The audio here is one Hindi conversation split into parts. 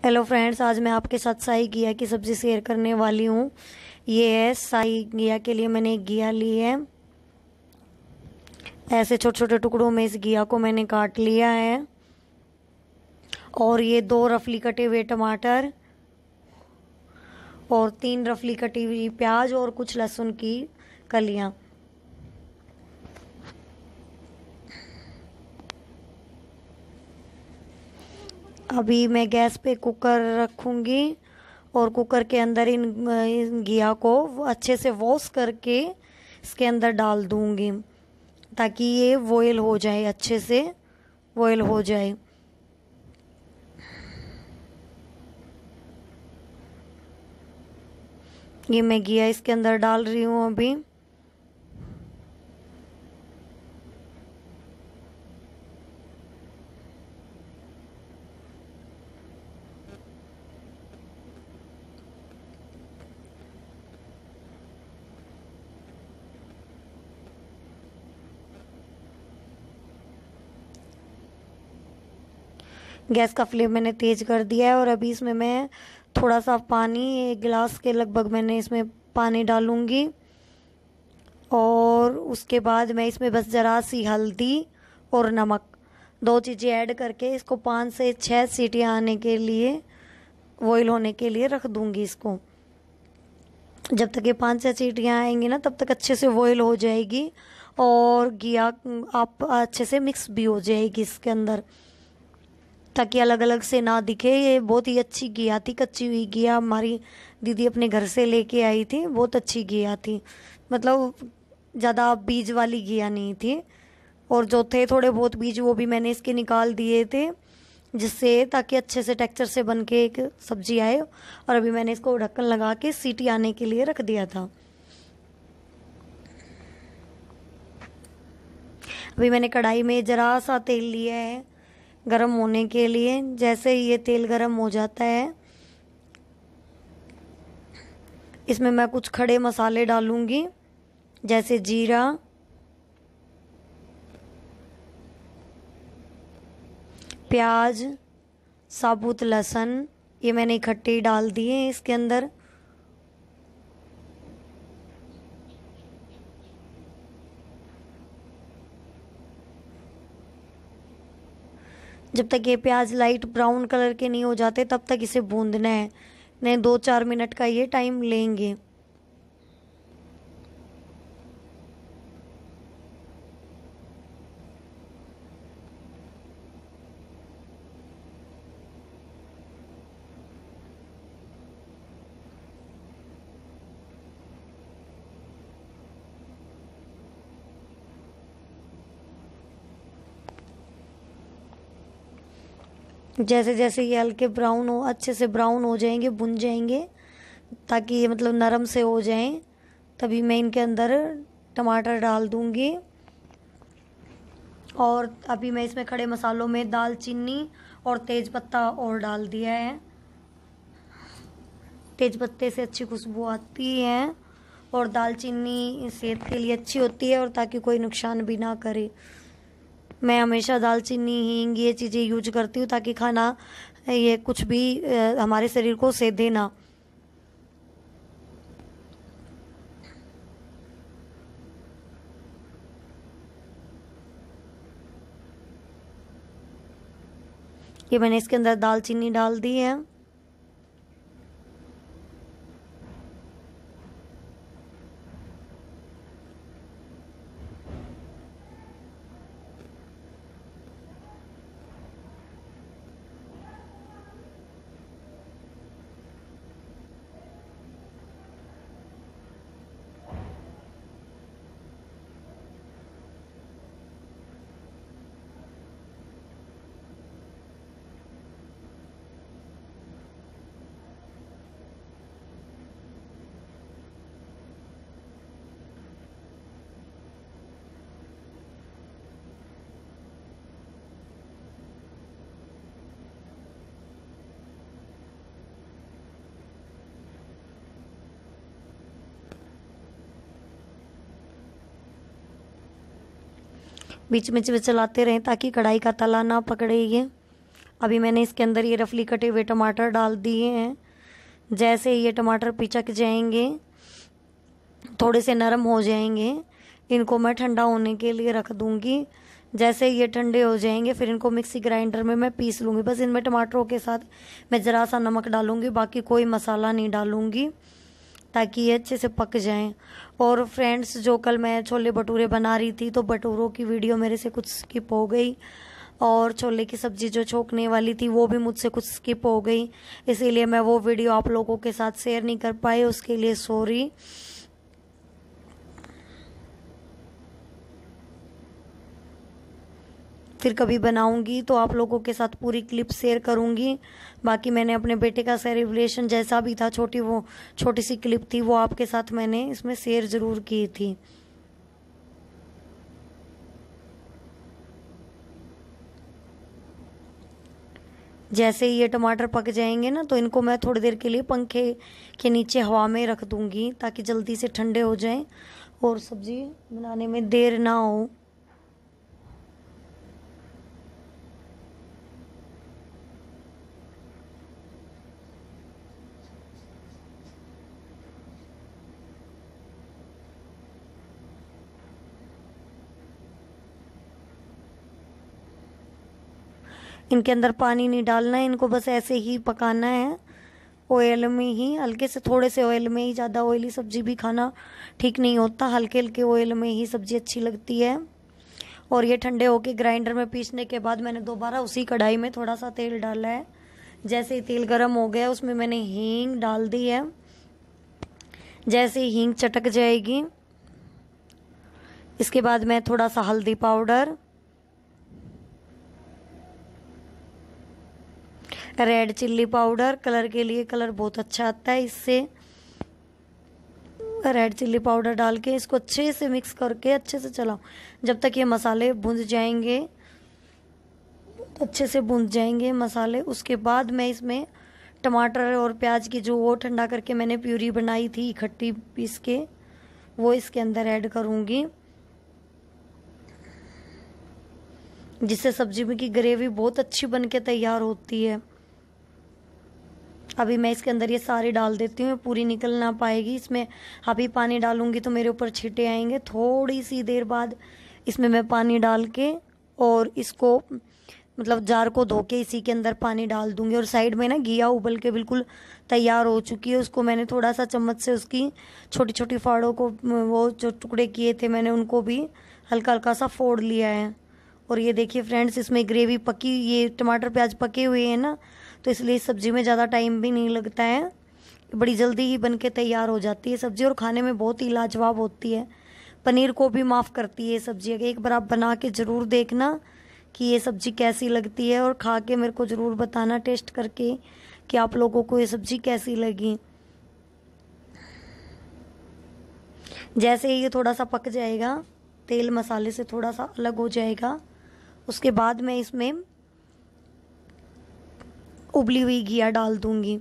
हेलो फ्रेंड्स, आज मैं आपके साथ शाही घिया की सब्ज़ी शेयर करने वाली हूँ। ये है शाही घिया के लिए मैंने एक घिया ली है। ऐसे छोटे छोटे टुकड़ों में इस घिया को मैंने काट लिया है। और ये 2 रफली कटे हुए टमाटर और 3 रफली कटी हुई प्याज और कुछ लहसुन की कलियाँ। अभी मैं गैस पे कुकर रखूँगी और कुकर के अंदर इन घिया को अच्छे से वॉश करके इसके अंदर डाल दूँगी ताकि ये बॉयल हो जाए, अच्छे से बॉयल हो जाए। ये मैं घिया इसके अंदर डाल रही हूँ अभी। गैस का फ्लेम मैंने तेज कर दिया है और अभी इसमें मैं थोड़ा सा पानी, 1 गिलास के लगभग मैंने इसमें पानी डालूंगी। और उसके बाद मैं इसमें बस ज़रा सी हल्दी और नमक 2 चीज़ें ऐड करके इसको 5 से 6 सीटियाँ आने के लिए, बॉईल होने के लिए रख दूंगी इसको। जब तक ये 5 से 6 सीटियाँ आएंगी ना, तब तक अच्छे से बॉईल हो जाएगी और घिया आप अच्छे से मिक्स भी हो जाएगी इसके अंदर, ताकि अलग अलग से ना दिखे। ये बहुत ही अच्छी घिया थी, कच्ची हुई घिया हमारी दीदी अपने घर से लेके आई थी। बहुत अच्छी घिया थी, मतलब ज़्यादा बीज वाली घिया नहीं थी। और जो थे थोड़े बहुत बीज, वो भी मैंने इसके निकाल दिए थे, जिससे ताकि अच्छे से टेक्सचर से बन के एक सब्जी आए। और अभी मैंने इसको ढक्कन लगा के सीटी आने के लिए रख दिया था। अभी मैंने कढ़ाई में ज़रा सा तेल लिया है गरम होने के लिए। जैसे ही ये तेल गरम हो जाता है, इसमें मैं कुछ खड़े मसाले डालूंगी, जैसे जीरा, प्याज, साबुत लहसुन, ये मैंने इकट्ठे डाल दिए इसके अंदर। जब तक ये प्याज लाइट ब्राउन कलर के नहीं हो जाते, तब तक इसे भूनना है। नहीं, 2-4 मिनट का ये टाइम लेंगे। जैसे जैसे ये हल्के ब्राउन हो, अच्छे से ब्राउन हो जाएंगे, भुन जाएंगे, ताकि ये मतलब नरम से हो जाएं, तभी मैं इनके अंदर टमाटर डाल दूंगी। और अभी मैं इसमें खड़े मसालों में दालचीनी और तेज पत्ता और डाल दिया है। तेज पत्ते से अच्छी खुशबू आती है और दालचीनी सेहत के लिए अच्छी होती है, और ताकि कोई नुकसान भी ना करे। मैं हमेशा दालचीनी, हींग, ये चीज़ें यूज करती हूँ ताकि खाना ये कुछ भी हमारे शरीर को सेधे ना। ये मैंने इसके अंदर दालचीनी डाल दी है। बीच में चलाते रहें ताकि कढ़ाई का तला ना पकड़े ये। अभी मैंने इसके अंदर ये रफली कटे हुए टमाटर डाल दिए हैं। जैसे ये टमाटर पिचक जाएंगे, थोड़े से नरम हो जाएंगे, इनको मैं ठंडा होने के लिए रख दूंगी। जैसे ये ठंडे हो जाएंगे फिर इनको मिक्सी ग्राइंडर में मैं पीस लूँगी। बस इनमें टमाटरों के साथ मैं ज़रा सा नमक डालूँगी, बाकी कोई मसाला नहीं डालूँगी, ताकि ये अच्छे से पक जाएं। और फ्रेंड्स, जो कल मैं छोले भटूरे बना रही थी तो भटूरों की वीडियो मेरे से कुछ स्किप हो गई, और छोले की सब्ज़ी जो छोंकने वाली थी वो भी मुझसे कुछ स्किप हो गई, इसीलिए मैं वो वीडियो आप लोगों के साथ शेयर नहीं कर पाई, उसके लिए सॉरी। फिर कभी बनाऊंगी तो आप लोगों के साथ पूरी क्लिप शेयर करूंगी। बाकी मैंने अपने बेटे का सेलिब्रेशन जैसा भी था, छोटी सी क्लिप थी, वो आपके साथ मैंने इसमें शेयर ज़रूर की थी। जैसे ये टमाटर पक जाएंगे ना तो इनको मैं थोड़ी देर के लिए पंखे के नीचे हवा में रख दूंगी, ताकि जल्दी से ठंडे हो जाएं और सब्जी बनाने में देर ना हो। इनके अंदर पानी नहीं डालना है, इनको बस ऐसे ही पकाना है ऑयल में ही, हल्के से, थोड़े से ऑयल में ही। ज़्यादा ऑयली सब्जी भी खाना ठीक नहीं होता, हल्के हल्के ऑयल में ही सब्जी अच्छी लगती है। और ये ठंडे होके ग्राइंडर में पीसने के बाद मैंने दोबारा उसी कढ़ाई में थोड़ा सा तेल डाला है। जैसे ही तेल गर्म हो गया उसमें मैंने हींग डाल दी है। जैसे ही हींग चटक जाएगी इसके बाद मैं थोड़ा सा हल्दी powder, red chilli powder, colour के लिए, कलर बहुत अच्छा आता है इससे, रेड चिल्ली पाउडर डाल के इसको अच्छे से मिक्स करके अच्छे से चलाओ जब तक ये मसाले भुन जाएंगे, अच्छे से भुन जाएंगे मसाले। उसके बाद मैं इसमें टमाटर और प्याज की जो वो ठंडा करके मैंने प्यूरी बनाई थी इकट्ठी पीस के, वो इसके अंदर ऐड करूँगी, जिससे सब्जी में की ग्रेवी बहुत अच्छी बन के तैयार होती है। अभी मैं इसके अंदर ये सारी डाल देती हूँ, पूरी निकल ना पाएगी इसमें। अभी पानी डालूंगी तो मेरे ऊपर छींटे आएंगे। थोड़ी सी देर बाद इसमें मैं पानी डाल के और इसको मतलब जार को धो के इसी के अंदर पानी डाल दूंगी। और साइड में ना घिया उबल के बिल्कुल तैयार हो चुकी है, उसको मैंने थोड़ा सा चम्मच से उसकी छोटी छोटी फाड़ों को, वो जो टुकड़े किए थे मैंने उनको भी हल्का हल्का सा फोड़ लिया है। और ये देखिए फ्रेंड्स, इसमें ग्रेवी पकी, ये टमाटर प्याज पके हुए हैं ना, तो इसलिए इस सब्जी में ज़्यादा टाइम भी नहीं लगता है, बड़ी जल्दी ही बन के तैयार हो जाती है सब्जी, और खाने में बहुत ही लाजवाब होती है। पनीर को भी माफ़ करती है ये सब्जी। एक बार आप बना के ज़रूर देखना कि ये सब्जी कैसी लगती है, और खा के मेरे को ज़रूर बताना टेस्ट करके कि आप लोगों को ये सब्जी कैसी लगी। जैसे ही ये थोड़ा सा पक जाएगा, तेल मसाले से थोड़ा सा अलग हो जाएगा, उसके बाद मैं इसमें उबली हुई घिया डाल दूंगी।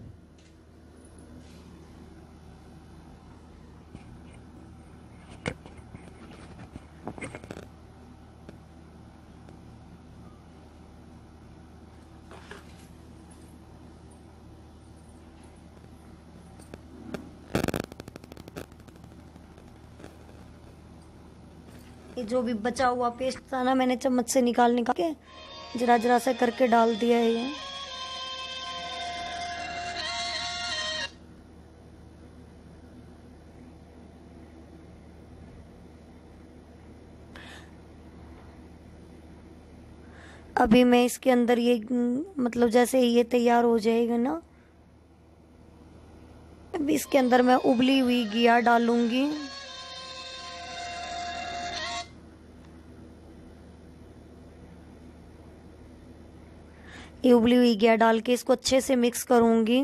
ये जो भी बचा हुआ पेस्ट था ना, मैंने चम्मच से निकाल के जरा जरा से करके डाल दिया है ये। अभी मैं इसके अंदर ये मतलब जैसे ये तैयार हो जाएगा ना, अभी इसके अंदर मैं उबली हुई घिया डालूंगी। ये उबली हुई घिया डाल के इसको अच्छे से मिक्स करूंगी।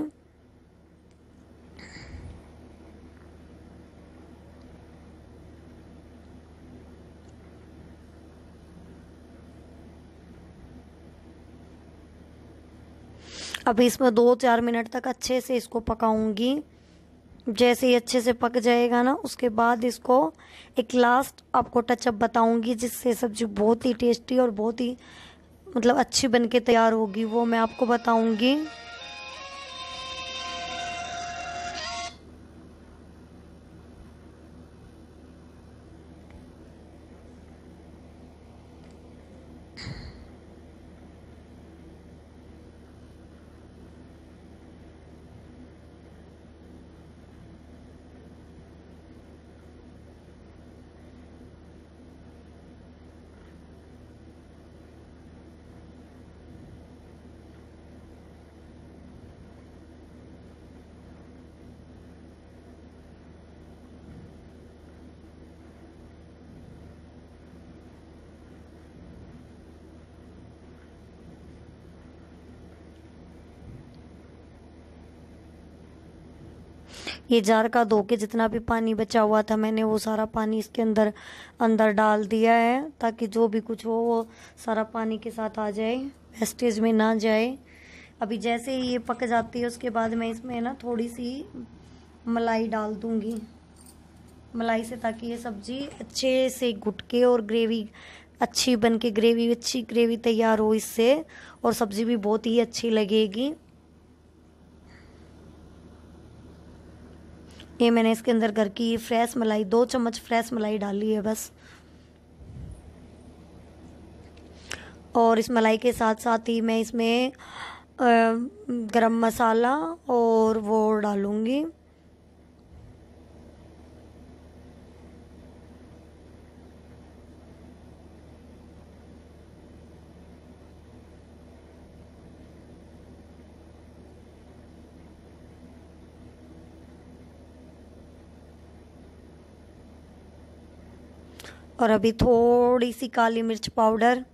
अभी इसमें 2-4 मिनट तक अच्छे से इसको पकाऊंगी। जैसे ही अच्छे से पक जाएगा ना, उसके बाद इसको एक लास्ट आपको टचअप बताऊंगी, जिससे सब्जी बहुत ही टेस्टी और बहुत ही मतलब अच्छी बन के तैयार होगी वो मैं आपको बताऊंगी। ये जार का धो के जितना भी पानी बचा हुआ था मैंने वो सारा पानी इसके अंदर अंदर डाल दिया है, ताकि जो भी कुछ हो वो सारा पानी के साथ आ जाए, वेस्टेज में ना जाए। अभी जैसे ही ये पक जाती है उसके बाद मैं इसमें ना थोड़ी सी मलाई डाल दूंगी, मलाई से, ताकि ये सब्जी अच्छे से घुट के और ग्रेवी अच्छी बन के, ग्रेवी अच्छी ग्रेवी तैयार हो इससे, और सब्जी भी बहुत ही अच्छी लगेगी। ये मैंने इसके अंदर घर की फ्रेश मलाई 2 चम्मच फ्रेश मलाई डाली है बस। और इस मलाई के साथ साथ ही मैं इसमें गरम मसाला और वो डालूंगी, और अभी थोड़ी सी काली मिर्च पाउडर,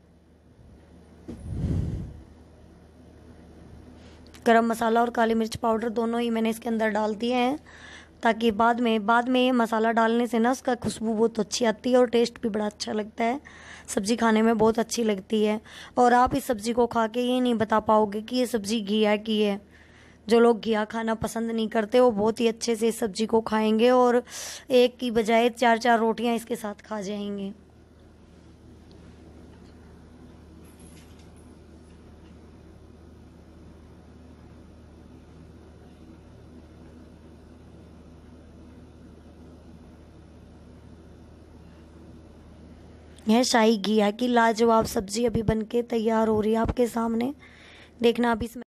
गरम मसाला और काली मिर्च पाउडर दोनों ही मैंने इसके अंदर डाल दिए हैं, ताकि बाद में ये मसाला डालने से ना उसका खुशबू बहुत अच्छी आती है और टेस्ट भी बड़ा अच्छा लगता है, सब्ज़ी खाने में बहुत अच्छी लगती है। और आप इस सब्ज़ी को खा के ये नहीं बता पाओगे कि ये सब्ज़ी घिया की है। जो लोग घिया खाना पसंद नहीं करते वो बहुत ही अच्छे से इस सब्ज़ी को खाएंगे और एक की बजाय 4-4 रोटियां इसके साथ खा जाएंगे। यह शाही घिया की लाजवाब सब्जी अभी बनके तैयार हो रही है आपके सामने, देखना अभी इसमें